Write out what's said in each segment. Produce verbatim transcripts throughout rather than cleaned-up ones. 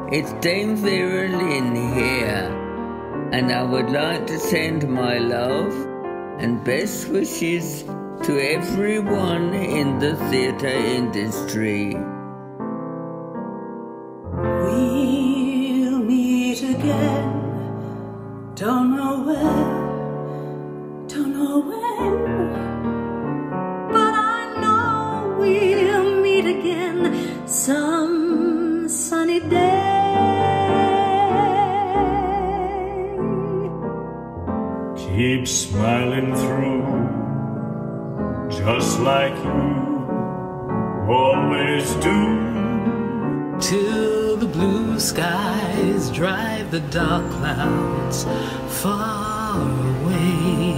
It's Dame Vera Lynn here, and I would like to send my love and best wishes to everyone in the theatre industry. We'll meet again, don't know where, don't know when, but I know we'll meet again some sunny day. Keep smiling through, just like you always do. Till the blue skies drive the dark clouds far away.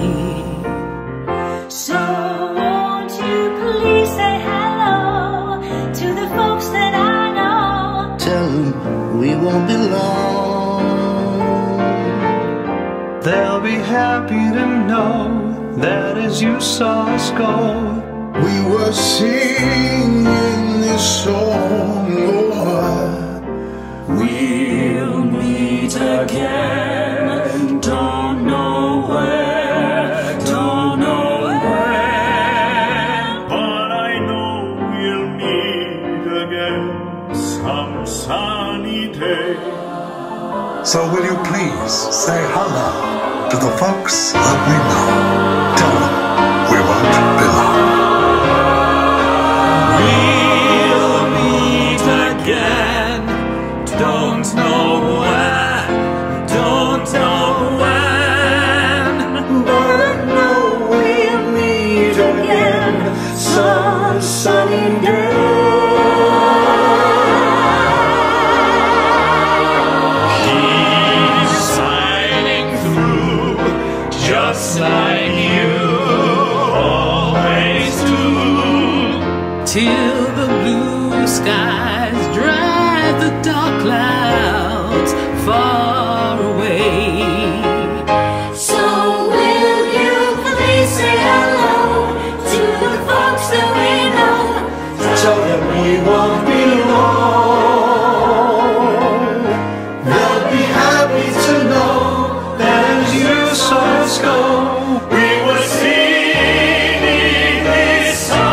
So won't you please say hello to the folks that I know? Tell them we won't be long. They'll be happy to know that as you saw us go, We were singing this song, Lord. we'll meet again. Don't know where, don't know when, but I know we'll meet again some sunny day. So will you please say hello to the folks that we know? Tell them we won't be long. We'll meet again. Don't know where, don't know when, but I know we'll meet again some sunny day. He's sailing through, just like you always do. Till the blue skies drive the dark clouds far away. So will you please say hello to the folks that we know? Tell them we won't be long. They'll be happy to know that as you saw us go, we were singing this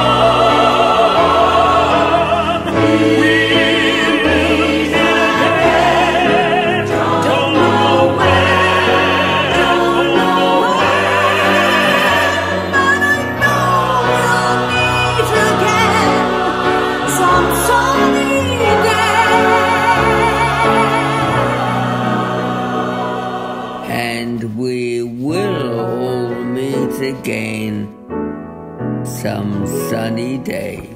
song. We'll meet again. Don't know when, don't know when, But I know we'll meet again some sunny day. And we will all meet again some sunny day.